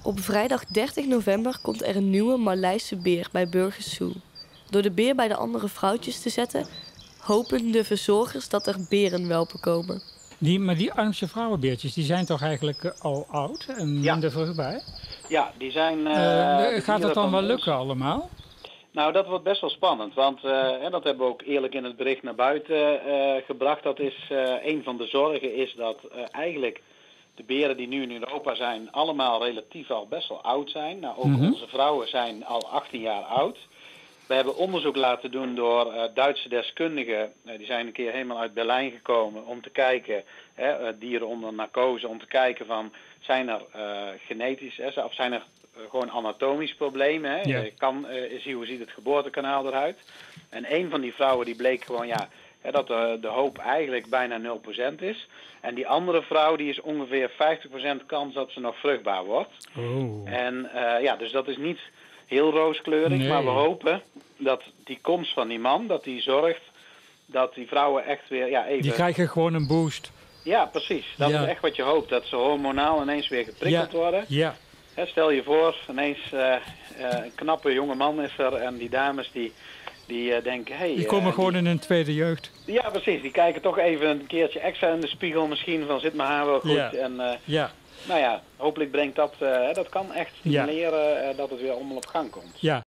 Op vrijdag 30 november komt er een nieuwe Maleise beer bij Burgers Zoo. Door de beer bij de andere vrouwtjes te zetten, hopen de verzorgers dat er berenwelpen komen. Maar die armste vrouwenbeertjes, die zijn toch eigenlijk al oud en minder vruchtbaar? Ja, die zijn... gaat dat dan wel lukken allemaal? Nou, dat wordt best wel spannend, want dat hebben we ook eerlijk in het bericht naar buiten gebracht. Dat is een van de zorgen is dat eigenlijk de beren die nu in Europa zijn allemaal relatief al best wel oud zijn. Nou, ook onze vrouwen zijn al 18 jaar oud. We hebben onderzoek laten doen door Duitse deskundigen. Die zijn een keer helemaal uit Berlijn gekomen om te kijken, dieren onder narcose, om te kijken van zijn er genetisch, of zijn er gewoon anatomische problemen. Hè? Ja. Hoe ziet het geboortekanaal eruit? En een van die vrouwen die bleek gewoon dat de hoop eigenlijk bijna 0% is. En die andere vrouw die is ongeveer 50% kans dat ze nog vruchtbaar wordt. Oh. En dus dat is niet heel rooskleurig, nee. Maar we hopen dat die komst van die man, dat die zorgt dat die vrouwen echt weer even... Die krijgen gewoon een boost. Ja, precies. Dat is echt wat je hoopt, dat ze hormonaal ineens weer geprikkeld worden. Ja. Stel je voor, ineens een knappe jonge man is er en die dames die denken... Hey, die komen gewoon in hun tweede jeugd. Ja, precies. Die kijken toch even een keertje extra in de spiegel misschien van zit mijn haar wel goed. Ja. En, nou ja, hopelijk brengt dat kan echt stimuleren dat het weer allemaal op gang komt. Ja.